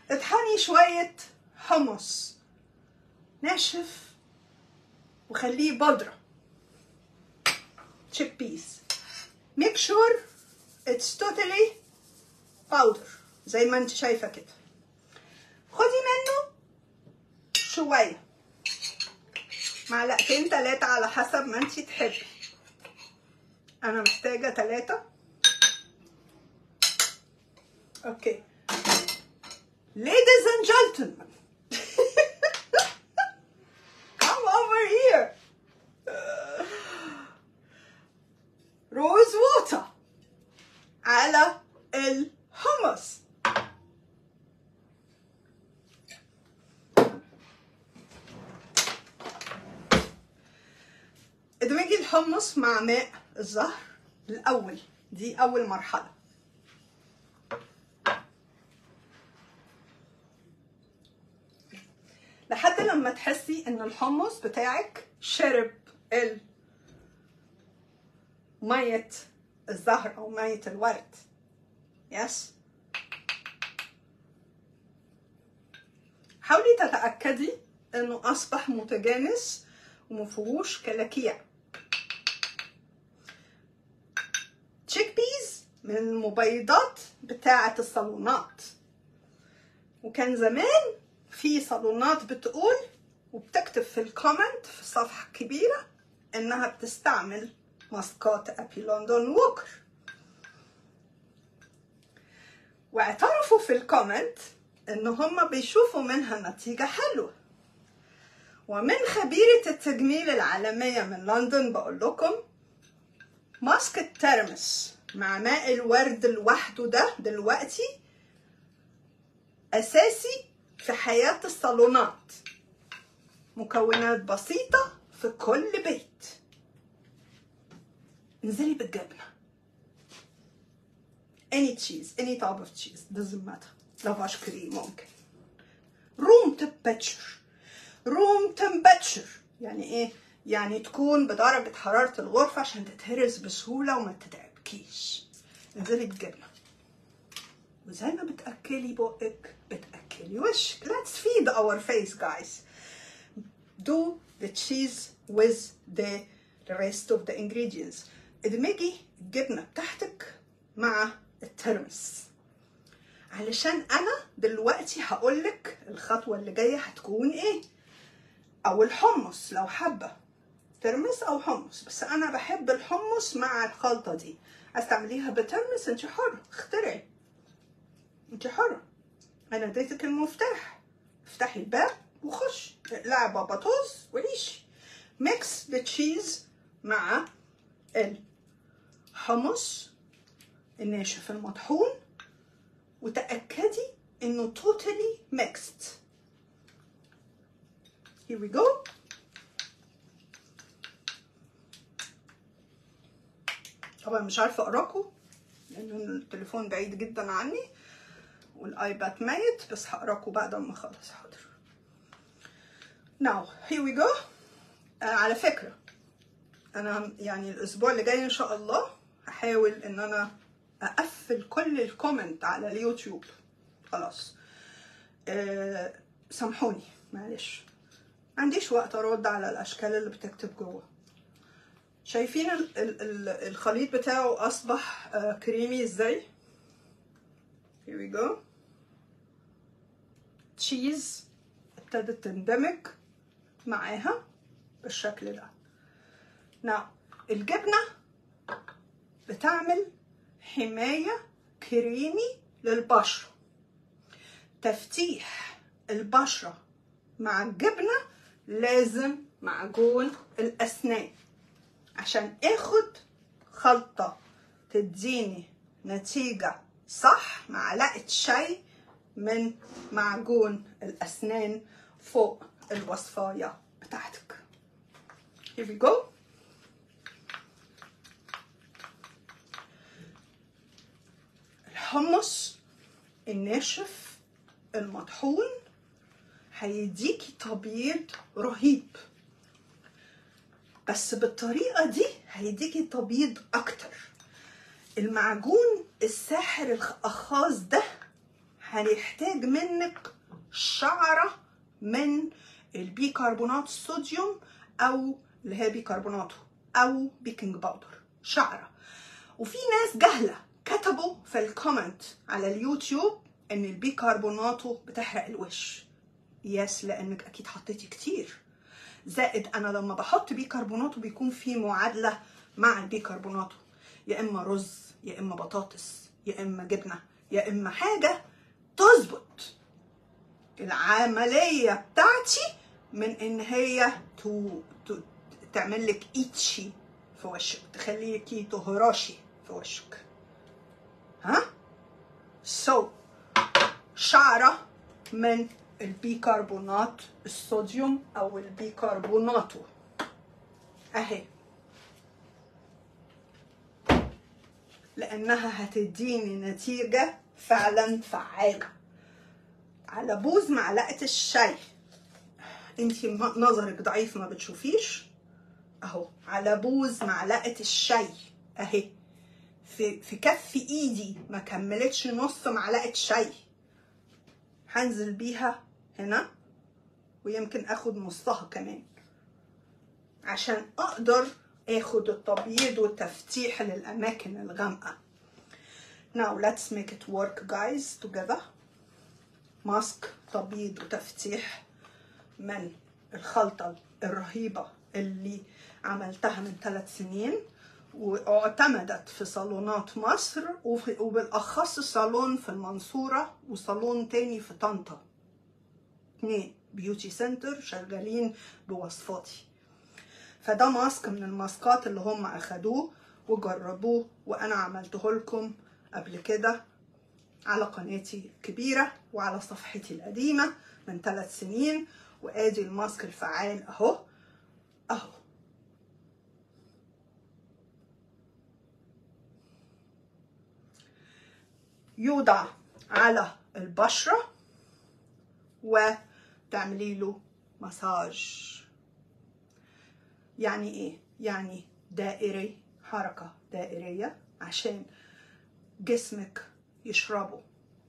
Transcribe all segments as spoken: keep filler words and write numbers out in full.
اطحني شوية حمص ناشف وخليه بودرة chick peas. make sure it's totally powder زي ما انت شايفة كده. خدي منه شوية، معلقتين تلاتة على حسب ما انت تحبي. انا محتاجة تلاتة. اوكي ladies and gentlemen come over here. روز ووتر على الحمص. ادمجي الحمص مع ماء الزهر الاول، دي اول مرحله. لحد لما تحسي ان الحمص بتاعك شرب ال ميه الزهر او ميه الورد. يس حاولي تتاكدي انه اصبح متجانس ومفيهوش كلاكيع. تشيك بيز من المبيضات بتاعه الصالونات، وكان زمان في صالونات بتقول وبتكتب في الكومنت في الصفحه الكبيره انها بتستعمل ماسكات ابي لندن ووكر، واعترفوا في الكومنت ان هم بيشوفوا منها نتيجه حلوه. ومن خبيره التجميل العالميه من لندن بقول لكم ماسك الترمس مع ماء الورد لوحده ده دلوقتي اساسي في حياه الصالونات. مكونات بسيطه في كل بيت. انزلي بالجبنه any cheese any type of cheese doesn't matter. لافاش كريم ممكن. روم temperature روم temperature يعني ايه؟ يعني تكون بدرجه حراره الغرفه عشان تتهرس بسهوله وما تتعبكيش. انزلي بالجبنه وزي ما بتاكلي بقك بتاكلي وشك. let's feed our face guys. do the cheese with the rest of the ingredients. ادمجي الجبنه بتاعتك مع الترمس علشان انا دلوقتي هقولك الخطوه اللي جايه هتكون ايه. او الحمص لو حابه ترمس او حمص، بس انا بحب الحمص مع الخلطه دي. عايز تعمليها بترمس انت حره، اخترعي انت حره. انا اديتك المفتاح، افتحي الباب وخش اقلعي بابا توز وعيشي. ميكس التشيز مع الحمص الناشف المطحون وتأكدي انه totally mixed. Here we go. طبعا مش عارفه اقراكم لان التليفون بعيد جدا عني والايباد ميت، بس هقراكم بعد ما اخلص. حاضر. now here we go. آه على فكره انا يعني الاسبوع اللي جاي ان شاء الله هحاول ان انا اقفل كل الكومنت على اليوتيوب خلاص. آه سامحوني معلش، ما عنديش وقت ارد على الاشكال اللي بتكتب جوه. شايفين ال ال ال الخليط بتاعه اصبح آه كريمي ازاي. here we go. تشيز ابتدت تندمج معاها بالشكل ده. نعم الجبنه بتعمل حمايه كريمي للبشره. تفتيح البشره مع الجبنه لازم معجون الاسنان عشان اخد خلطه تديني نتيجه صح. معلقه شاي من معجون الاسنان فوق الوصفايه بتاعتك. here we go. الحمص الناشف المطحون هيديكي تبييض رهيب، بس بالطريقه دي هيديكي تبييض اكتر. المعجون الساحر الخاص ده هنحتاج منك شعرة من البيكربونات الصوديوم او اللي هي بيكربوناته او بيكنج باودر، شعرة. وفي ناس جهلة كتبوا في الكومنت على اليوتيوب ان البيكربوناتو بتحرق الوش. يس، لانك اكيد حطيتي كتير. زائد انا لما بحط بيكربوناتو بيكون في معادلة مع البيكربوناتو، يا اما رز يا اما بطاطس يا اما جبنة يا اما حاجة تظبط العملية بتاعتي من ان هي تو تو تعمل لك ايتشي في وشك، تخليكي تهرشي في وشك. ها سو so, شعرة من البيكربونات الصوديوم او البيكربوناتو اهي، لانها هتديني نتيجة فعلا فعالة. على بوز معلقة الشاي، انتي نظرك ضعيف ما بتشوفيش اهو، على بوز معلقة الشاي اهي في في كف ايدي، ما كملتش نص معلقة شاي. هنزل بيها هنا ويمكن اخد نصها كمان عشان اقدر اخد التبييض والتفتيح للاماكن الغامقة. Now let's make it work guys together. ماسك تبييض وتفتيح من الخلطة الرهيبة اللي عملتها من ثلاث سنين واعتمدت في صالونات مصر، وبالأخص صالون في المنصورة وصالون تاني في طنطا، اتنين بيوتي سنتر شغالين بوصفاتي. فده ماسك من الماسكات اللي هم أخدوه وجربوه، وأنا عملته لكم قبل كده على قناتي الكبيرة وعلى صفحتي القديمة من ثلاث سنين. وادي الماسك الفعال اهو اهو. يوضع على البشرة وتعملي له مساج. يعني ايه؟ يعني دائري، حركة دائرية عشان جسمك يشربه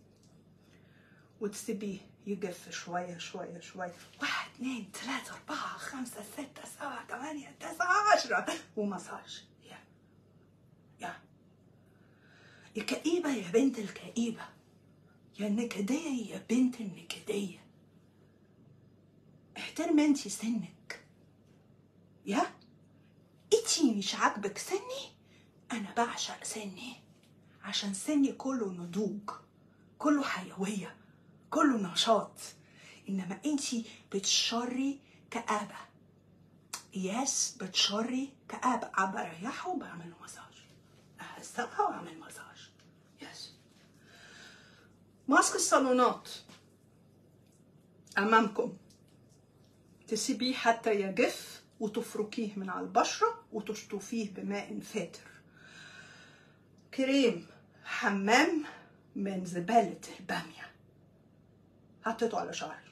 وتسيبيه يجف شوية شوية شوية. واحد اتنين تلاتة أربعة خمسة ستة سبعة تمانية تسعة عشرة ومساج. يا يا يا كئيبة يا بنت الكئيبة، يا نكدية يا بنت النكدية، احترمي انتي سنك. يا انتي مش عاجبك سني؟ أنا بعشق سني عشان سني كله نضوج، كله حيوية، كله نشاط. انما انتي بتشري كآبة. يس بتشري كآبة. بريحه وبعمل مساج، اهزقها واعمل مساج. يس. ماسك الصالونات امامكم، تسيبيه حتى يجف وتفركيه من على البشرة وتشطفيه بماء فاتر. كريم حمام من زبالة البامية حطيته على شعري.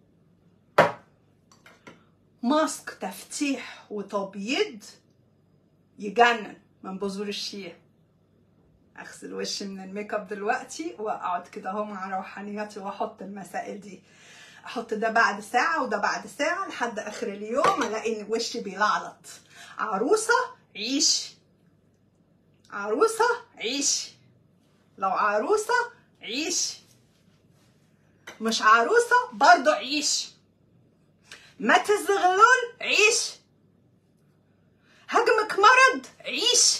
ماسك تفتيح وتبييض يجنن من بذور الشيا. اغسل وشي من الميك اب دلوقتي واقعد كده اهو مع روحانياتي واحط المسائل دي. احط ده بعد ساعه وده بعد ساعه لحد اخر اليوم الاقي ان وشي بيلعلط. عروسه عيشي، عروسه عيشي، لو عروسه عيشي، مش عروسه برضو عيشي. مات الزغلول عيش، هجمك مرض عيش،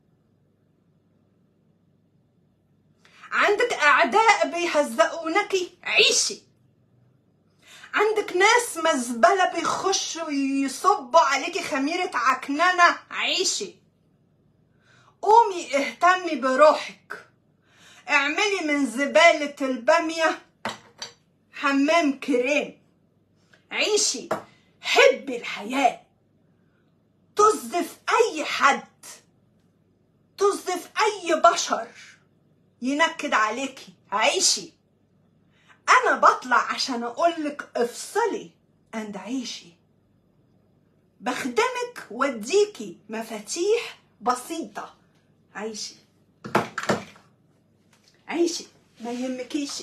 عندك اعداء بيهزقونكي عيشي، عندك ناس مزبله بيخشوا يصبوا عليكي خميره عكننه عيشي. قومي اهتمي بروحك، اعملي من زباله الباميه حمام كريم عيشي. حبي الحياة، طز في أي حد، طز في أي بشر ينكد عليكي عيشي. أنا بطلع عشان أقولك افصلي أند عيشي. بخدمك واديكي مفاتيح بسيطة عيشي عيشي. ما يهمكيشي.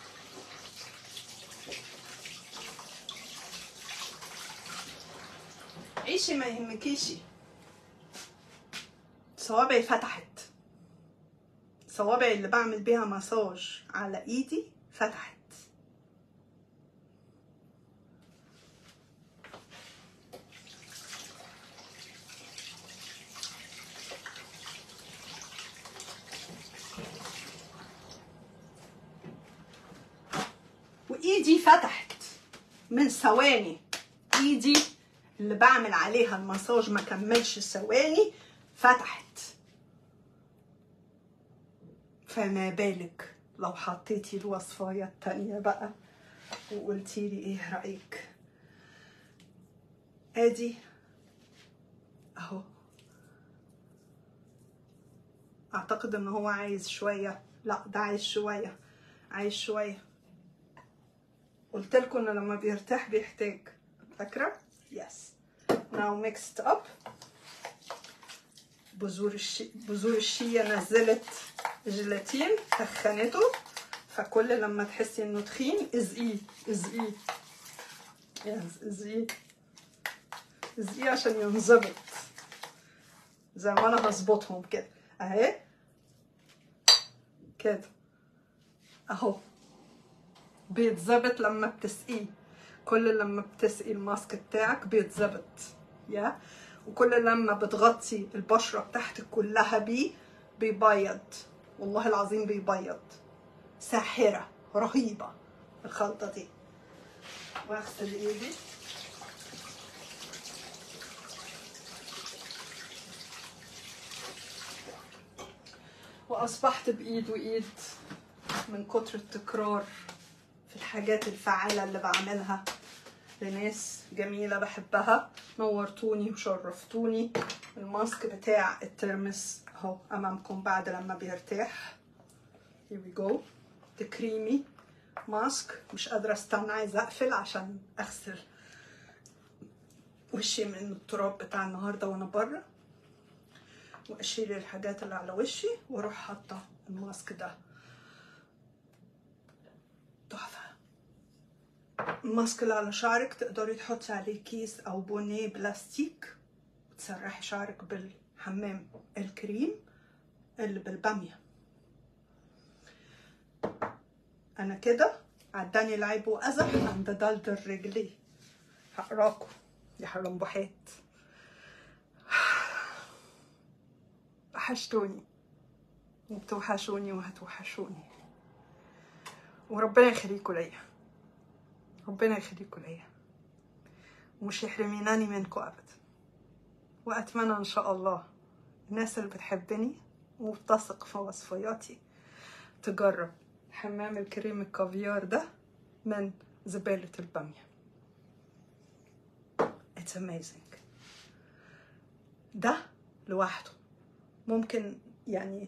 عيشي ما يهمكيشي. صوابعي فتحت، صوابعي اللي بعمل بيها مساج على ايدي فتحت. وايدي فتحت من ثواني. ايدي اللي بعمل عليها المساج ما كملش ثواني فتحت. فما بالك لو حطيتي الوصفايه التانية بقى وقلتي لي ايه رايك. ادي اهو. اعتقد ان هو عايز شويه. لا ده عايز شويه، عايز شويه. قلت لكم ان لما بيرتاح بيحتاج. فاكره؟ يس. ناو ميكست اب. بذور الشي بذور الشيا نزلت جيلاتين سخنته، فكل لما تحسي انه تخين ازقيه ازقيه يس ازقيه ازقيه عشان ينظبط زي ما انا هظبطهم كده اهي كده اهو. بيتظبط لما بتسقيه. كل لما بتسقي الماسك بتاعك بيتظبط يا وكل لما بتغطي البشرة بتاعتك كلها بيه بيبيض. والله العظيم بيبيض. ساحرة رهيبة الخلطة دي. واغسل ايدي. واصبحت بايد وايد من كتر التكرار في الحاجات الفعالة اللي بعملها لناس جميلة بحبها. نورتوني وشرفتوني. الماسك بتاع الترمس اهو امامكم بعد لما بيرتاح. here we go. ده كريمي ماسك. مش قادرة استنى، عايزة اقفل عشان اغسل وشي من التراب بتاع النهاردة وانا بره، واشيل الحاجات اللي على وشي واروح حاطة الماسك ده. تحفة. الماسك اللي على شعرك تقدري تحطي عليه كيس او بونيه بلاستيك وتسرحي شعرك بالحمام الكريم اللي بالبامية. انا كده عداني العيب وازح عند دلدل رجلي. هقراكم يا حرنبحات. وحشتوني وبتوحشوني وهتوحشوني، وربنا يخليكوا ليا. ربنا يخليكوا ليا ومش يحرميناني منكم ابدا. واتمنى ان شاء الله الناس اللي بتحبني وبتثق في وصفياتي تجرب حمام الكريم الكافيار ده من زبالة البامية. It's amazing. ده لوحده ممكن يعني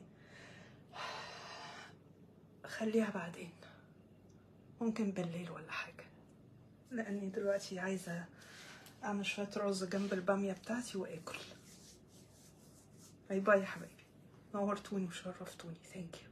خليها بعدين، ممكن بالليل ولا حاجة، لاني دلوقتي عايزة اعمل شوية رز جنب البامية بتاعتي واكل. باي باي يا حبايبي. نورتوني وشرفتوني. ثانك يو.